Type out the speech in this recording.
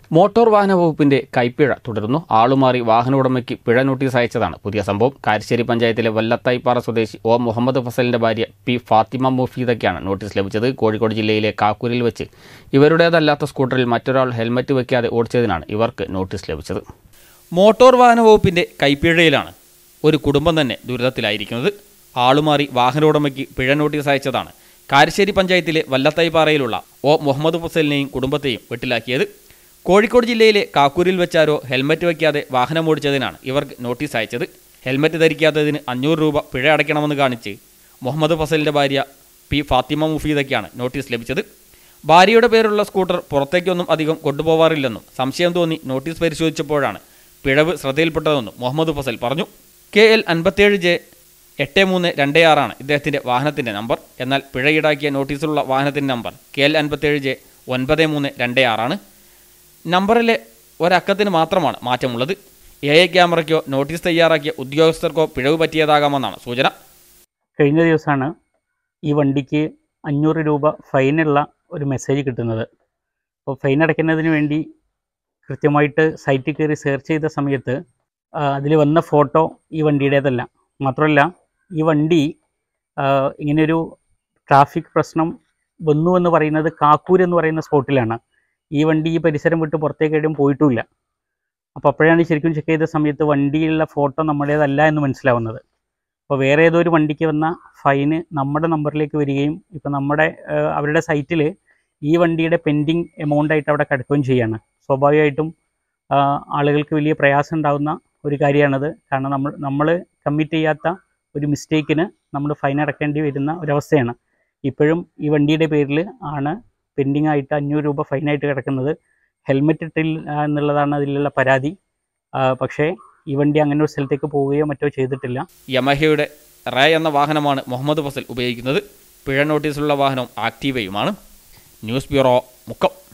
Motor വാഹന വകുപ്പിന്റെ കൈപ്പിഴ തുടരുന്നു. ആളുമാറി വാഹന ഉടമയ്ക്ക് പിഴ നോട്ടീസ് അയച്ചതാണ് പുതിയ സംഭവം. കാരശ്ശേരി പഞ്ചായത്തിലെ വല്ലത്തായിപ്പാറ സ്വദേശി ഒ മുഹമ്മദ് ഫസലിന്റെ ഭാര്യ പി ഫാത്തിമ മുഫീദയ്ക്കാണ് നോട്ടീസ് ലഭിച്ചത്. കോഴിക്കോട് ജില്ലയിലെ കാക്കൂരിൽ വെച്ച് ഇവരുടേതല്ലാത്ത സ്കൂട്ടറിൽ മറ്റൊരാൾ ഹെൽമറ്റ് വയ്ക്കാതെ ഓടിച്ചതിനാണ് ഇവർക്ക് നോട്ടീസ് ലഭിച്ചത്. മോട്ടോർ വാഹന വകുപ്പിന്റെ കൈപ്പിഴയിലാണ് ഒരു കുടുംബം തന്നെ ദുരിതത്തിലായിരിക്കുന്നത്. ആളുമാറി വാഹന ഉടമയ്ക്ക് പിഴ നോട്ടീസ് അയച്ചതാണ് കാരശ്ശേരി പഞ്ചായത്തിലെ വല്ലത്തായിപ്പാറയിലുള്ള ഒ മുഹമ്മദ് ഫസലിനെയും കുടുംബത്തെയും വെട്ടിലാക്കിയത്. കോഴിക്കോട് ജില്ലയിലെ കാക്കൂരിൽ വെച്ചാരോ ഹെൽമറ്റ് വയ്ക്കാതെ വാഹനമോടിച്ചതിനാണ് ഇവർക്ക് നോട്ടീസ് അയച്ചത്. ഹെൽമറ്റ് ധരിക്കാത്തതിന് 500 രൂപ പിഴ അടയ്ക്കണമെന്ന് കാണിച്ച് മുഹമ്മദ് ഫസലിൻ്റെ ഭാര്യ പി ഫാത്തിമ മുഫീദയ്ക്കാണ് നോട്ടീസ് ലഭിച്ചത്. ഭാര്യയുടെ പേരുള്ള സ്കൂട്ടർ പുറത്തേക്കൊന്നും അധികം കൊണ്ടുപോകാറില്ലെന്നും സംശയം തോന്നി നോട്ടീസ് പരിശോധിച്ചപ്പോഴാണ് പിഴവ് ശ്രദ്ധയിൽപ്പെട്ടതെന്നും മുഹമ്മദ് ഫസൽ പറഞ്ഞു. KL 57J 8326 ഇദ്ദേഹത്തിൻ്റെ വാഹനത്തിൻ്റെ നമ്പർ. എന്നാൽ പിഴ ഈടാക്കിയ നോട്ടീസിലുള്ള വാഹനത്തിൻ്റെ നമ്പർ KL 57J 9326 നമ്പറിലെ ഒരക്കത്തിന് മാത്രമാണ് മാറ്റമുള്ളത്. AI ക്യാമറയ്ക്കോ നോട്ടീസ് തയ്യാറാക്കിയ ഉദ്യോഗസ്ഥർക്കോ പിഴവ് പറ്റിയതാകാമെന്നാണ് സൂചന. കഴിഞ്ഞ ദിവസമാണ് ഈ വണ്ടിക്ക് 500 രൂപ ഫൈനുള്ള ഒരു മെസ്സേജ് കിട്ടുന്നത്. അപ്പോൾ ഫൈൻ അടയ്ക്കുന്നതിന് വേണ്ടി കൃത്യമായിട്ട് സൈറ്റിൽ കയറി സെർച്ച് ചെയ്ത സമയത്ത് അതിൽ വന്ന ഫോട്ടോ ഈ വണ്ടിയുടേതല്ല. മാത്രമല്ല ഈ വണ്ടി ഇങ്ങനെയൊരു ട്രാഫിക് പ്രശ്നം വന്നു എന്ന് പറയുന്നത് കാക്കൂർ എന്ന് പറയുന്ന സ്പോട്ടിലാണ്. ഈ വണ്ടി ഈ പരിസരം വിട്ട് പുറത്തേക്ക് എവിടെയും പോയിട്ടുമില്ല. അപ്പോൾ അപ്പോഴാണ് ശരിക്കും ചെക്ക് ചെയ്ത സമയത്ത് വണ്ടിയിലുള്ള ഫോട്ടോ നമ്മുടേതല്ല എന്ന് മനസ്സിലാവുന്നത്. അപ്പോൾ വേറെ ഏതോ ഒരു വണ്ടിക്ക് വന്ന ഫൈന് നമ്മുടെ നമ്പറിലേക്ക് വരികയും ഇപ്പോൾ അവരുടെ സൈറ്റിൽ ഈ വണ്ടിയുടെ പെൻഡിങ് എമൗണ്ട് ആയിട്ട് അവിടെ കിടക്കുകയും ചെയ്യാണ്. സ്വാഭാവികമായിട്ടും ആളുകൾക്ക് വലിയ പ്രയാസം ഉണ്ടാകുന്ന ഒരു കാര്യമാണത്. കാരണം നമ്മൾ കമ്മിറ്റ് ചെയ്യാത്ത ഒരു മിസ്റ്റേക്കിന് നമ്മൾ ഫൈൻ അടക്കേണ്ടി വരുന്ന ഒരവസ്ഥയാണ്. ഇപ്പോഴും ഈ വണ്ടിയുടെ പേരിൽ ആണ് പെൻഡിങ് ആയിട്ട് 500 രൂപ ഫൈനായിട്ട് കിടക്കുന്നത്. ഹെൽമെറ്റ് ഇട്ടില്ല എന്നുള്ളതാണ് അതിലുള്ള പരാതി. പക്ഷേ ഈ വണ്ടി അങ്ങനെ ഒരു സ്ഥലത്തേക്ക് പോവുകയോ മറ്റോ ചെയ്തിട്ടില്ല. യമഹയുടെ റേ എന്ന വാഹനമാണ് മുഹമ്മദ് ഫസൽ ഉപയോഗിക്കുന്നത്. പിഴ നോട്ടീസുള്ള വാഹനം ആക്റ്റീവയുമാണ്. News bureau, Mukkam.